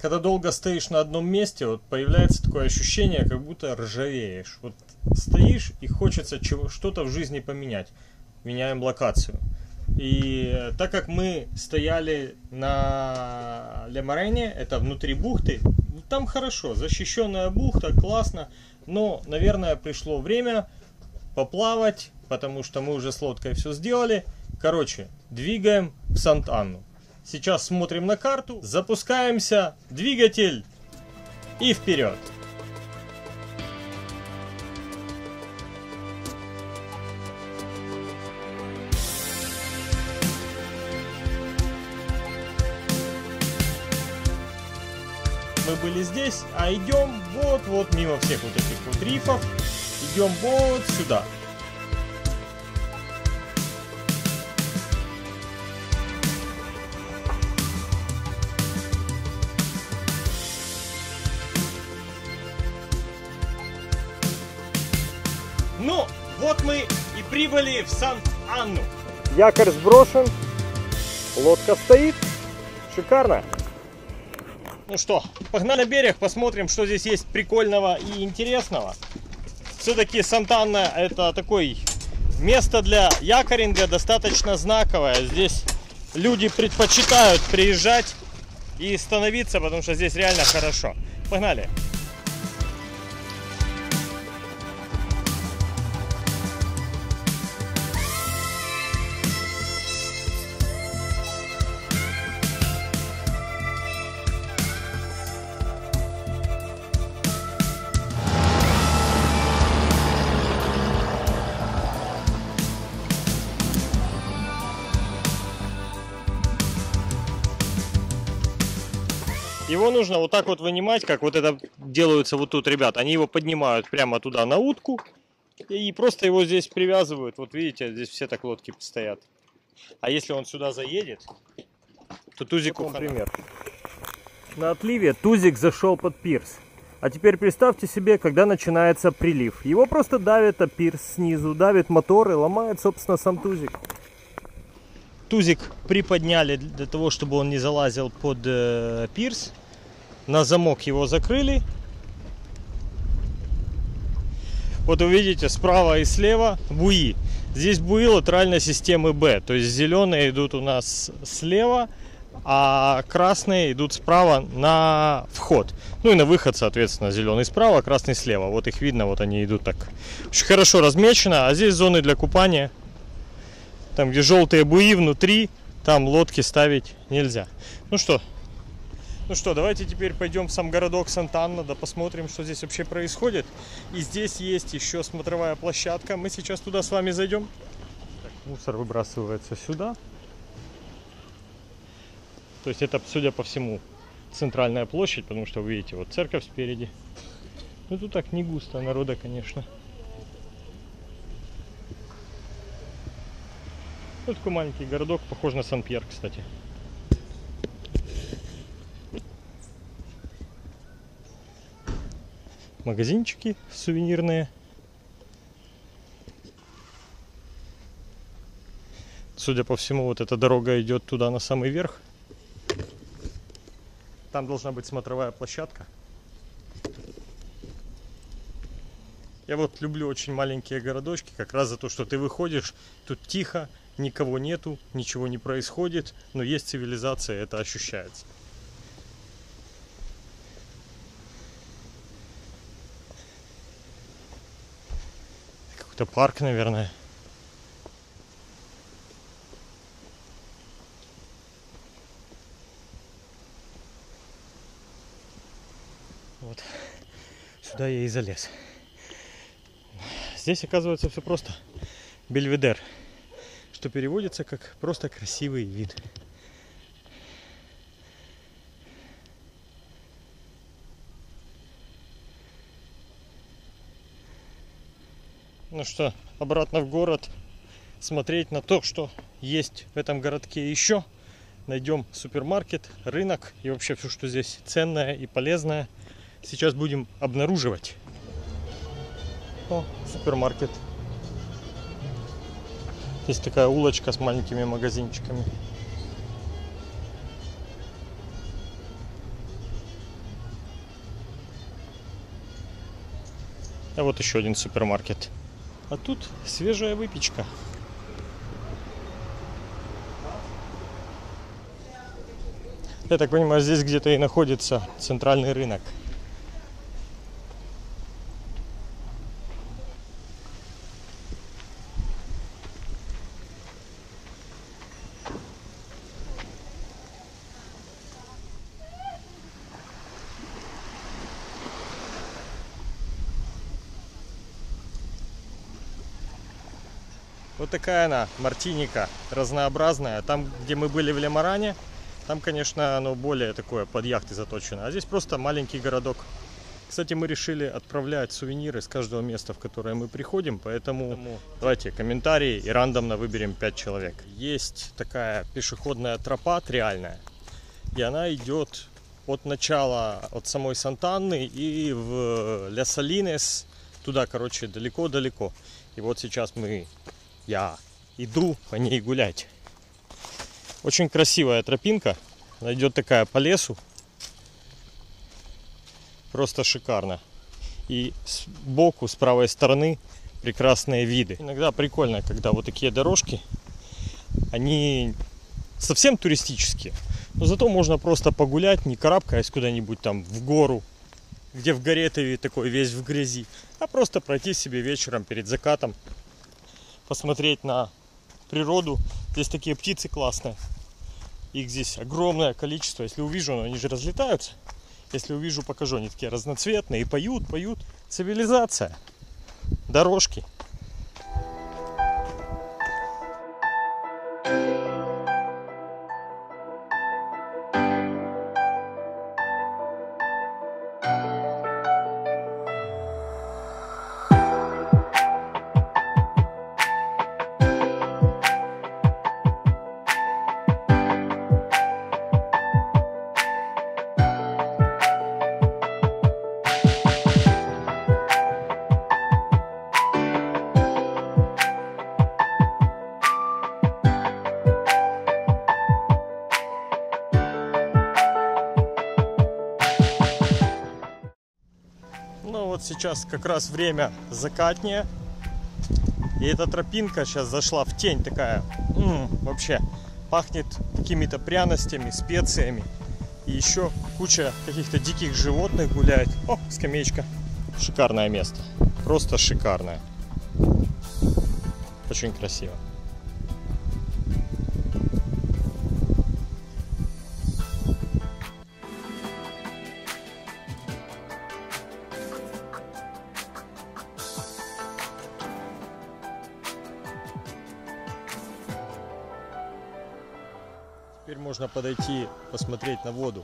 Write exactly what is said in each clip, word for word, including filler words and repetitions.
когда долго стоишь на одном месте, вот появляется такое ощущение, как будто ржавеешь. Вот стоишь и хочется что-то в жизни поменять. Меняем локацию. И так как мы стояли на Ле Морене, это внутри бухты, там хорошо, защищенная бухта, классно. Но, наверное, пришло время поплавать, потому что мы уже с лодкой все сделали. Короче, двигаем в Сант-Анну. Сейчас смотрим на карту, запускаемся, двигатель и вперед. Мы были здесь, а идем вот-вот мимо всех вот этих вот рифов. Идем вот сюда. Ну, вот мы и прибыли в Сант-Анну. Якорь сброшен, лодка стоит, шикарно. Ну что, погнали на берег, посмотрим, что здесь есть прикольного и интересного. Все-таки Сант-Анна это такое место для якоринга, достаточно знаковое. Здесь люди предпочитают приезжать и становиться, потому что здесь реально хорошо. Погнали. Его нужно вот так вот вынимать, как вот это делаются вот тут ребят. Они его поднимают прямо туда на утку и просто его здесь привязывают. Вот видите, здесь все так лодки стоят. А если он сюда заедет, то тузику, например, на отливе тузик зашел под пирс. А теперь представьте себе, когда начинается прилив. Его просто давит о пирс снизу, давит мотор и ломает, собственно, сам тузик. Тузик приподняли для того, чтобы он не залазил под э, пирс. На замок его закрыли. Вот вы видите, справа и слева буи. Здесь буи латеральной системы Б. То есть зеленые идут у нас слева, а красные идут справа на вход. Ну и на выход, соответственно, зеленый справа, красный слева. Вот их видно, вот они идут так. Очень хорошо размечено. А здесь зоны для купания. Там, где желтые буи внутри, там лодки ставить нельзя. Ну что, ну что, давайте теперь пойдем в сам городок Сант-Анна, да посмотрим, что здесь вообще происходит. И здесь есть еще смотровая площадка. Мы сейчас туда с вами зайдем. Так, мусор выбрасывается сюда. То есть это, судя по всему, центральная площадь, потому что вы видите, вот церковь спереди. Ну тут так не густо народа, конечно. Вот такой маленький городок, похож на Сан-Пьер, кстати. Магазинчики сувенирные. Судя по всему, вот эта дорога идет туда на самый верх. Там должна быть смотровая площадка. Я вот люблю очень маленькие городочки, как раз за то, что ты выходишь, тут тихо, никого нету, ничего не происходит, но есть цивилизация, это ощущается. Какой-то парк, наверное. Вот. Сюда я и залез. Здесь, оказывается, все просто. Бельведер. Что переводится как просто красивый вид. Ну что, обратно в город, смотреть на то, что есть в этом городке еще. Найдем супермаркет, рынок и вообще все, что здесь ценное и полезное. Сейчас будем обнаруживать. О, супермаркет. Есть такая улочка с маленькими магазинчиками. А вот еще один супермаркет. А тут свежая выпечка. Я так понимаю, здесь где-то и находится центральный рынок. Вот такая она, Мартиника, разнообразная. Там, где мы были в Лемаране, там, конечно, оно более такое под яхты заточено. А здесь просто маленький городок. Кстати, мы решили отправлять сувениры с каждого места, в которое мы приходим. Поэтому, поэтому давайте комментарии и рандомно выберем пять человек. Есть такая пешеходная тропа триальная. И она идет от начала, от самой Сант'Анны и в Ля Салинес. Туда, короче, далеко-далеко. И вот сейчас мы... Я иду по ней гулять. Очень красивая тропинка. Она идет такая по лесу. Просто шикарно. И сбоку, с правой стороны, прекрасные виды. Иногда прикольно, когда вот такие дорожки, они совсем туристические. Но зато можно просто погулять, не карабкаясь куда-нибудь там в гору, где в горе ты такой весь в грязи, а просто пройти себе вечером перед закатом. Посмотреть на природу. Здесь такие птицы классные. Их здесь огромное количество. Если увижу, ну, они же разлетаются. Если увижу, покажу. Они такие разноцветные и поют, поют. Цивилизация. Дорожки. Ну вот сейчас как раз время закатнее. И эта тропинка сейчас зашла в тень такая. М-м, вообще пахнет какими-то пряностями, специями. И еще куча каких-то диких животных гуляет. О, скамеечка. Шикарное место. Просто шикарное. Очень красиво. Теперь можно подойти, посмотреть на воду.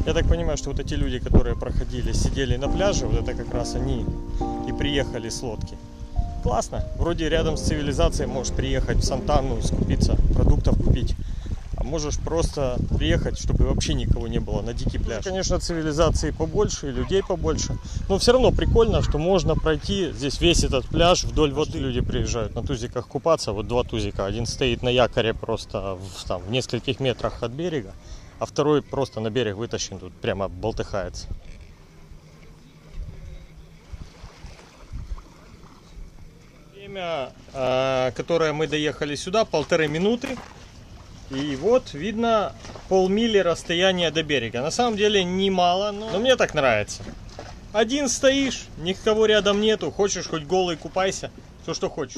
Я так понимаю, что вот эти люди, которые проходили, сидели на пляже, вот это как раз они и приехали с лодки. Классно. Вроде рядом с цивилизацией можешь приехать в Сантанну, скупиться, продуктов купить. А можешь просто приехать, чтобы вообще никого не было, на дикий пляж. Конечно, цивилизации побольше, и людей побольше. Но все равно прикольно, что можно пройти здесь весь этот пляж вдоль воды. Люди приезжают на тузиках купаться. Вот два тузика. Один стоит на якоре просто в, там, в нескольких метрах от берега, а второй просто на берег вытащен, тут прямо болтыхается. Время, которое мы доехали сюда, полторы минуты. И вот видно полмили расстояния до берега. На самом деле немало, но, но мне так нравится. Один стоишь, никого рядом нету. Хочешь хоть голый купайся, все что хочешь.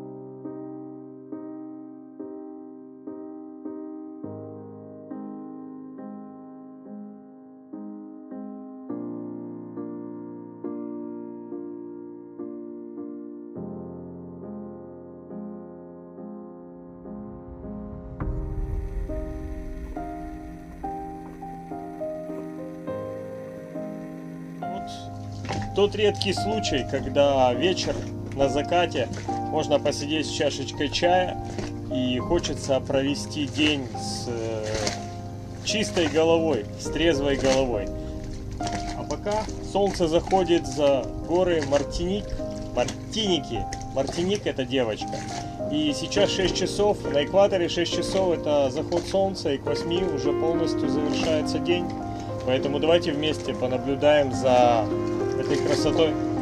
Тот редкий случай, когда вечер на закате можно посидеть с чашечкой чая и хочется провести день с э, чистой головой, с трезвой головой. А пока солнце заходит за горы Мартиник, Мартиники. Мартиник — это девочка. И сейчас шесть часов, на экваторе шесть часов это заход солнца, и к восьми уже полностью завершается день. Поэтому давайте вместе понаблюдаем за этой красотой.